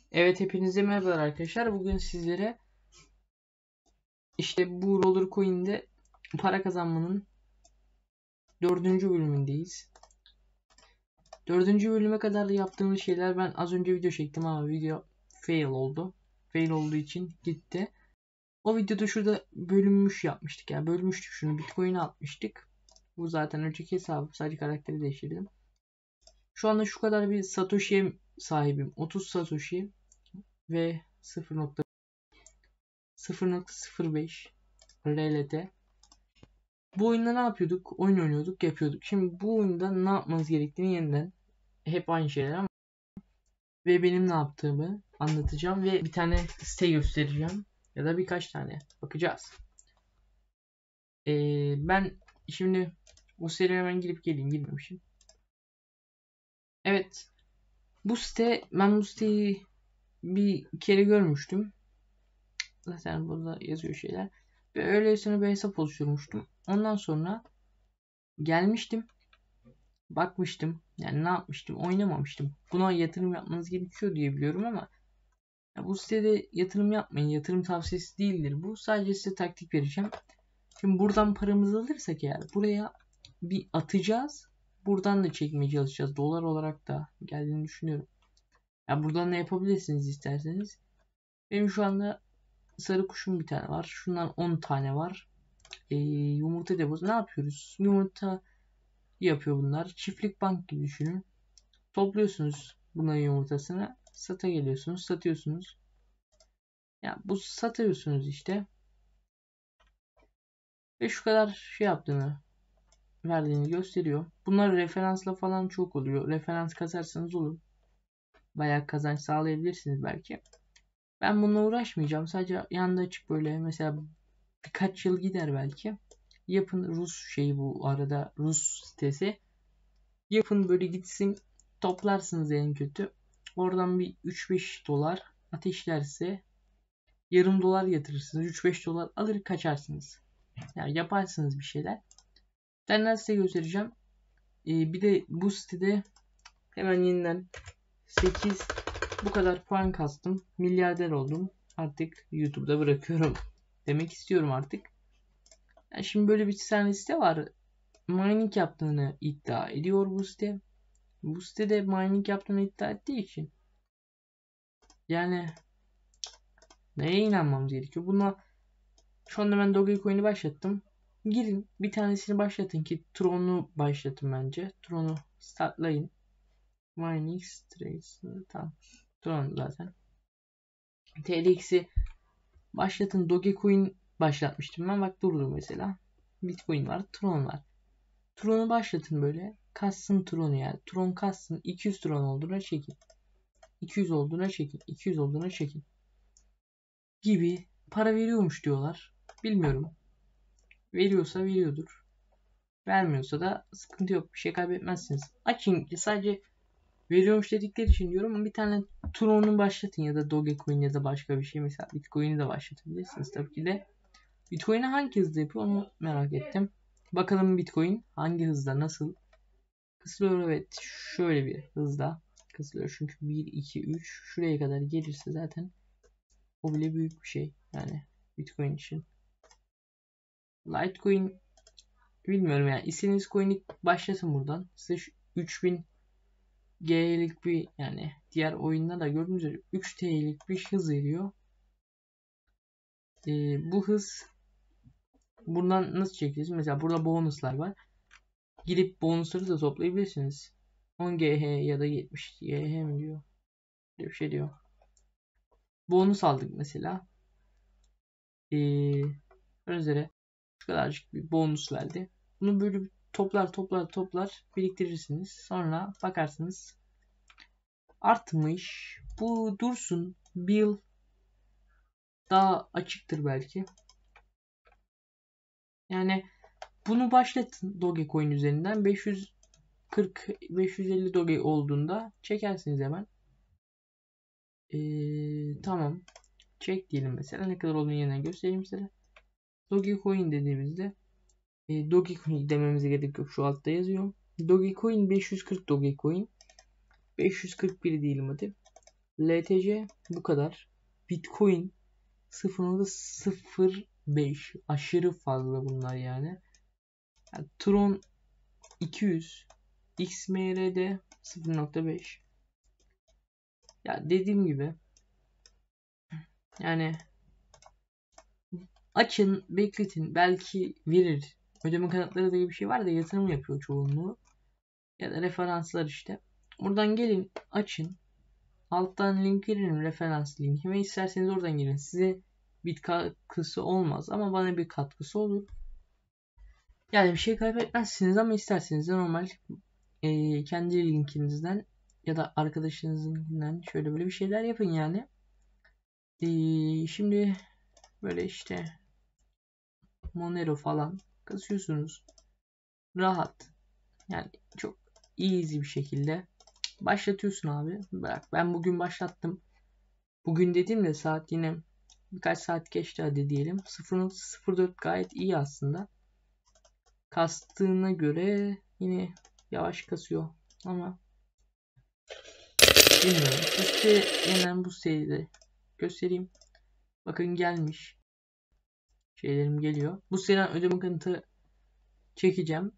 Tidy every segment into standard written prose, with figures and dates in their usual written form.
Evet, hepinize merhabalar arkadaşlar. Bugün sizlere işte bu Roller Coin'de para kazanmanın 4. bölümündeyiz. 4. bölüme kadar yaptığımız şeyler, ben az önce video çektim ama video fail oldu. Fail olduğu için gitti. O videoda şurada bölünmüş yapmıştık. Yani bölmüştük, şunu Bitcoin'e atmıştık. Bu zaten önceki hesabım, sadece karakteri değiştirdim. Şu anda şu kadar bir Satoshi'ye sahibim. 30 Satoshi ve 0.05 RLT. Bu oyunda ne yapıyorduk? Oyun oynuyorduk, yapıyorduk. Şimdi bu oyunda ne yapmanız gerektiğini yeniden hep aynı şeyler ama ve benim ne yaptığımı anlatacağım ve bir tane site göstereceğim ya da birkaç tane bakacağız. Ben şimdi bu siteye hemen girip geleyim, girmemişim. Evet, ben bu siteyi bir kere görmüştüm. Zaten burada yazıyor şeyler ve öylesine bir hesap oluşturmuştum. Ondan sonra gelmiştim. Bakmıştım. Yani ne yapmıştım? Oynamamıştım. Buna yatırım yapmanız gerekiyor diye biliyorum ama ya bu sitede yatırım yapmayın. Yatırım tavsiyesi değildir bu. Sadece size taktik vereceğim. Şimdi buradan paramızı alırsak eğer buraya bir atacağız. Buradan da çekmeye çalışacağız. Dolar olarak da geldiğini düşünüyorum. Ya buradan da yapabilirsiniz isterseniz. Benim şu anda sarı kuşum bir tane var. Şundan 10 tane var. Yumurta deposu. Ne yapıyoruz? Yumurta yapıyor bunlar. Çiftlik bank gibi düşünün. Topluyorsunuz bunların yumurtasını. Sata geliyorsunuz. Satıyorsunuz. Ya bu satıyorsunuz işte. Ve şu kadar şey yaptığını, verdiğini gösteriyor. Bunlar referansla falan çok oluyor. Referans kasarsanız olur. Bayağı kazanç sağlayabilirsiniz belki. Ben bununla uğraşmayacağım. Sadece yanında açık böyle mesela birkaç yıl gider belki. Yapın, Rus şeyi bu arada, Rus sitesi. Yapın böyle gitsin, toplarsınız en kötü. Oradan bir 3-5 dolar ateşlerse yarım dolar yatırırsınız. 3-5 dolar alır kaçarsınız. Yani yaparsınız bir şeyler. Ben size göstereceğim. Bir de bu sitede hemen yeniden 8 bu kadar puan kastım. Milyarder oldum. Artık YouTube'da bırakıyorum demek istiyorum artık. Yani şimdi böyle bir tane site var. Mining yaptığını iddia ediyor bu site. Bu sitede mining yaptığını iddia ettiği için yani neye inanmamız gerekiyor? Şu anda ben Dogecoin'i başlattım. Girin bir tanesini başlatın ki Tron'u başlatın bence. Tron'u startlayın. Mining Straits. Tamam. Tron zaten. TRX'i başlatın. Dogecoin başlatmıştım ben. Bak durdu mesela. Bitcoin var. Tron var. Tron'u başlatın böyle. Kassın Tron'u yani. Tron kassın. 200 Tron olduğuna çekin. 200 olduğuna çekin. 200 olduğuna çekin. Gibi para veriyormuş diyorlar. Bilmiyorum. Veriyorsa veriyordur. Vermiyorsa da sıkıntı yok. Bir şey kaybetmezsiniz. Açın sadece veriyormuş dedikleri için diyorum ama bir tane Tron'u başlatın ya da Dogecoin ya da başka bir şey. Mesela Bitcoin'i de başlatabilirsiniz tabii ki de. Bitcoin'i hangi hızda yapıyor onu merak ettim. Bakalım Bitcoin hangi hızda, nasıl kısılıyor? Evet, şöyle bir hızda kısılıyor. Çünkü 1, 2, 3 şuraya kadar gelirse zaten o bile büyük bir şey. Yani Bitcoin için. Litecoin bilmiyorum yani. İstediğiniz coin'i başlatın buradan. Size şu 3000 G'lik bir, yani diğer oyunda da gördüğünüz üzere 3 T'lik bir hız veriyor. Bu hız buradan nasıl çekeceğiz? Mesela burada bonuslar var. Gidip bonusları da toplayabilirsiniz. 10 GH ya da 70 GH mi diyor? Böyle bir şey diyor. Bonus aldık mesela. Üzere şu kadarcık bir bonus verdi. Bunu böyle toplar biriktirirsiniz. Sonra bakarsınız artmış. Bu dursun. Bir yıl daha açıktır belki. Yani bunu başlatın Dogecoin üzerinden. 540-550 Doge olduğunda çekersiniz hemen. Tamam. Çek diyelim mesela. Ne kadar olduğunu yeniden göstereyim size. Dogecoin dediğimizde Dogecoin dememize gerek yok. Şu altta yazıyor. Dogecoin 540 Dogecoin. 541 diyelim hadi. LTC bu kadar. Bitcoin 0.05, aşırı fazla bunlar yani. Tron 200, XMR'de 0.5. Ya dediğim gibi yani açın, bekletin, belki verir. Ödeme kanıtları diye bir şey var da yatırım yapıyor çoğunluğu. Ya da referanslar işte. Buradan gelin, açın. Alttan link veririm, referans linki, ve isterseniz oradan girin. Size bir katkısı olmaz ama bana bir katkısı olur. Yani bir şey kaybetmezsiniz ama isterseniz de normal kendi linkinizden ya da arkadaşınızdan şöyle böyle bir şeyler yapın yani. Şimdi böyle işte Monero falan kasıyorsunuz. Rahat. Yani çok easy bir şekilde başlatıyorsun abi. Bak ben bugün başlattım. Bugün dediğimde saat yine birkaç saat geçti hadi diyelim. 0.04 gayet iyi aslında. Kastığına göre yine yavaş kasıyor ama bilmiyorum. Bu site yeniden bu siteyi de göstereyim. Bakın gelmiş. Şeylerim geliyor. Bu siteden ödeme kanıtı çekeceğim.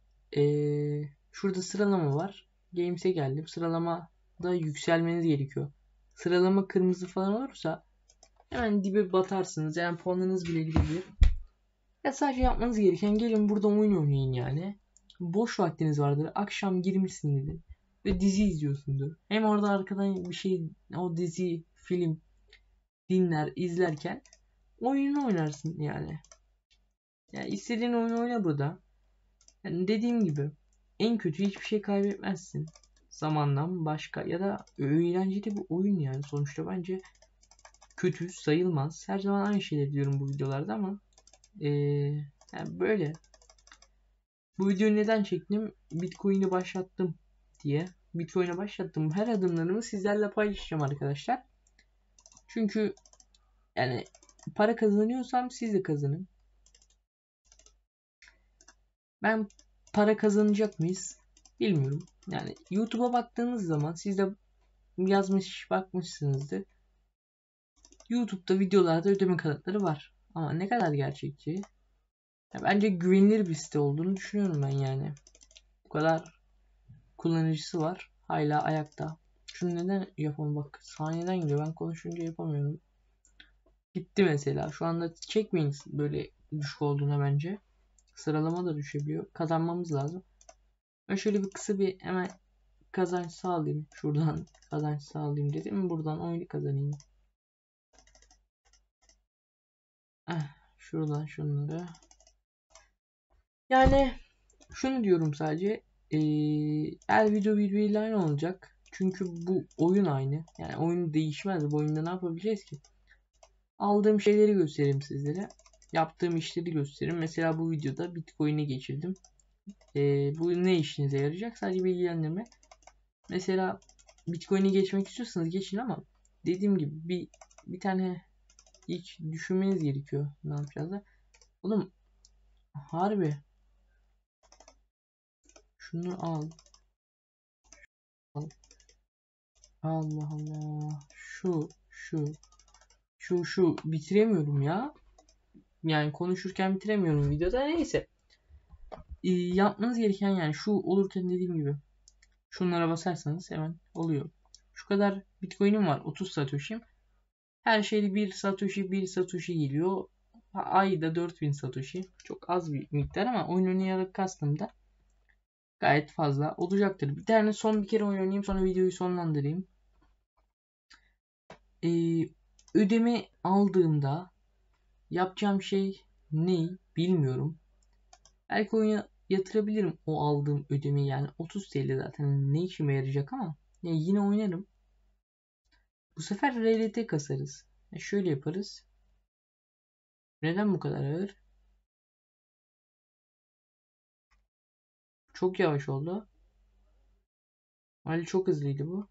Şurada sıralama var. Games'e geldim. Sıralamada yükselmeniz gerekiyor. Sıralama kırmızı falan olursa hemen dibe batarsınız. Yani puanınız bile gidebilir. Ya sadece yapmanız gereken gelin burada oyun oynayın yani. Boş vaktiniz vardır. Akşam girmişsindir ve dizi izliyorsundur. Hem orada arkadan bir şey, o dizi, film dinler, izlerken oyunu oynarsın yani. Yani istediğin oyunu oyna burada. Yani dediğim gibi en kötü hiçbir şey kaybetmezsin. Zamandan başka ya da eğlenceli bir oyun yani. Sonuçta bence kötü sayılmaz. Her zaman aynı şeyleri diyorum bu videolarda ama yani böyle. Bu videoyu neden çektim? Bitcoin'i başlattım diye. Bitcoin'e başlattım. Her adımlarımı sizlerle paylaşacağım arkadaşlar. Çünkü yani para kazanıyorsam siz de kazanın. Ben para kazanacak mıyız? Bilmiyorum. Yani YouTube'a baktığınız zaman siz de yazmış bakmışsınızdır. YouTube'da videolarda ödeme kanıtları var. Ama ne kadar gerçekçi? Ya bence güvenilir bir site olduğunu düşünüyorum ben yani. Bu kadar kullanıcısı var. Hala ayakta. Şunu neden yapamam, bak saniyeden gidiyor. Ben konuşunca yapamıyorum. Gitti mesela. Şu anda çekmeyin böyle düşük olduğuna bence. Sıralama da düşebiliyor. Kazanmamız lazım. Ben şöyle bir kısa bir hemen kazanç sağlayayım. Şuradan kazanç sağlayayım dedim. Buradan oyunu kazanayım. Şuradan şunları. Yani şunu diyorum sadece. Her video birbiriyle aynı olacak. Çünkü bu oyun aynı. Yani oyun değişmez. Bu oyunda ne yapabileceğiz ki? Aldığım şeyleri göstereyim sizlere. Yaptığım işleri göstereyim. Mesela bu videoda Bitcoin'e geçirdim. Bu ne işinize yarayacak? Sadece bilgilendirme. Mesela Bitcoin'e geçmek istiyorsanız geçin ama dediğim gibi bir tane ilk düşünmeniz gerekiyor. Ne yapacağız da. Oğlum harbi şunu al. Al. Allah Allah. Şu bitiremiyorum ya. Yani konuşurken bitiremiyorum videoda. Neyse. Yapmanız gereken yani şu olurken dediğim gibi şunlara basarsanız hemen oluyor. Şu kadar Bitcoin'im var. 30 Satoshi'm. Her şeyde 1 Satoshi 1 Satoshi geliyor. Ayda 4000 Satoshi. Çok az bir miktar ama oyun oynayarak kastımda gayet fazla olacaktır. Bir tane bir kere oyun oynayayım sonra videoyu sonlandırayım. Ödeme aldığımda yapacağım şey ne bilmiyorum. Belki oyuna yatırabilirim o aldığım ödemeyi, yani 30 TL zaten ne işime yarayacak ama yine oynarım. Bu sefer RLT kasarız. Şöyle yaparız. Neden bu kadar ağır? Çok yavaş oldu. Ali çok hızlıydı bu.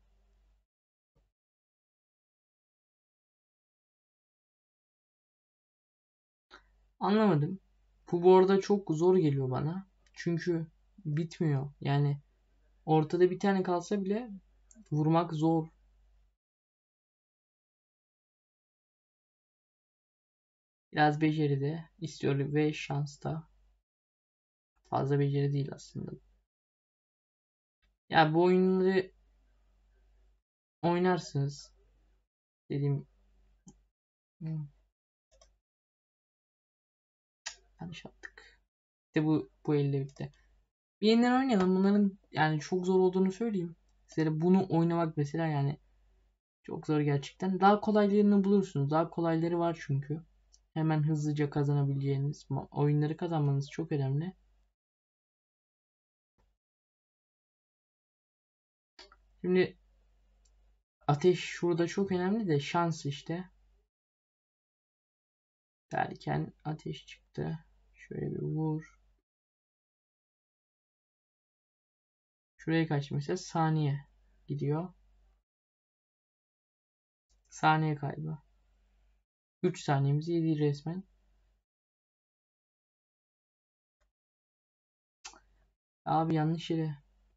Anlamadım. Bu arada çok zor geliyor bana. Çünkü bitmiyor. Yani ortada bir tane kalsa bile vurmak zor. Biraz beceri de istiyor ve şans da. Fazla beceri değil aslında. Ya bu oyunları oynarsınız. Dediğim yanlış yaptık. İşte bu elde bitti. Bir yeniden oynayalım. Bunların yani çok zor olduğunu söyleyeyim. Size bunu oynamak mesela yani çok zor gerçekten. Daha kolaylarını bulursunuz. Daha kolayları var çünkü. Hemen hızlıca kazanabileceğiniz oyunları kazanmanız çok önemli. Şimdi ateş şurada çok önemli de şans işte. Derken ateş çıktı. Şöyle bir vur. Şuraya kaç mesela saniye gidiyor. Saniye kaybı. 3 saniyemizi yedi resmen. Abi yanlış yere.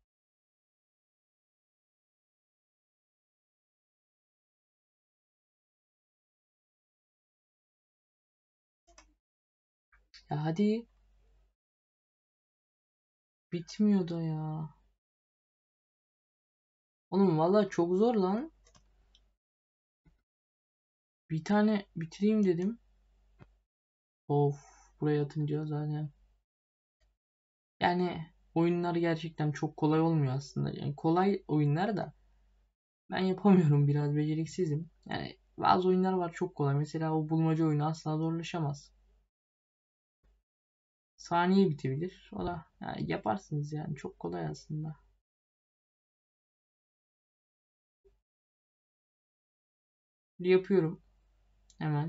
Ya hadi. Bitmiyor da ya. Oğlum valla çok zor lan. Bir tane bitireyim dedim. Of. Buraya atınca zaten. Yani oyunlar gerçekten çok kolay olmuyor aslında. Yani kolay oyunlar da ben yapamıyorum, biraz beceriksizim. Yani bazı oyunlar var çok kolay. Mesela o bulmaca oyunu asla zorlaşamaz. Saniye bitebilir. O da yani yaparsınız yani çok kolay aslında. Yapıyorum hemen.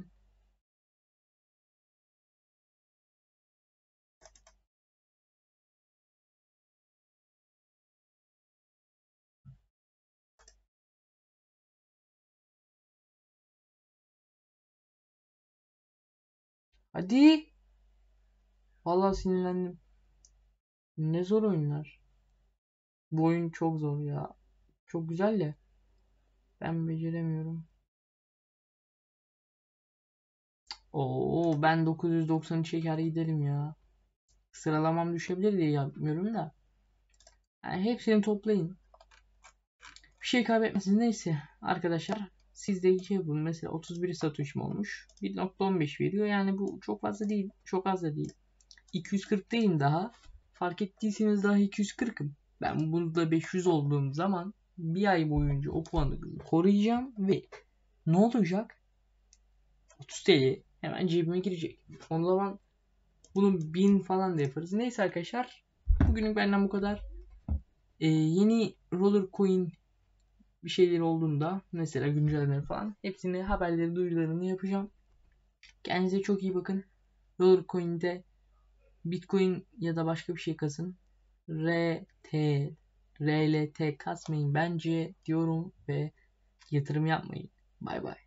Hadi. Vallahi sinirlendim. Ne zor oyunlar. Bu oyun çok zor ya. Çok güzel de ben beceremiyorum. Oo ben 990'ı çeker giderim ya. Sıralamam düşebilir diye yapmıyorum da. Yani hepsini toplayın. Bir şey kaybetmesiniz neyse. Arkadaşlar siz de şey yapın. Mesela 31 satışım olmuş. 1.15 veriyor. Yani bu çok fazla değil. Çok az da değil. 240'tayım daha. Fark ettiyseniz daha 240'ım. Ben burada 500 olduğum zaman bir ay boyunca o puanı koruyacağım ve ne olacak? 30 TL hemen cebime girecek. O zaman bunun 1000 falan da yaparız. Neyse arkadaşlar. Bugünlük benden bu kadar. Yeni Roller Coin bir şeyler olduğunda mesela güncelleme falan hepsini haberleri duyurularını yapacağım. Kendinize çok iyi bakın. Roller Coin'de Bitcoin ya da başka bir şey kasın. RT, RLT kasmayın bence diyorum ve yatırım yapmayın. Bay bay.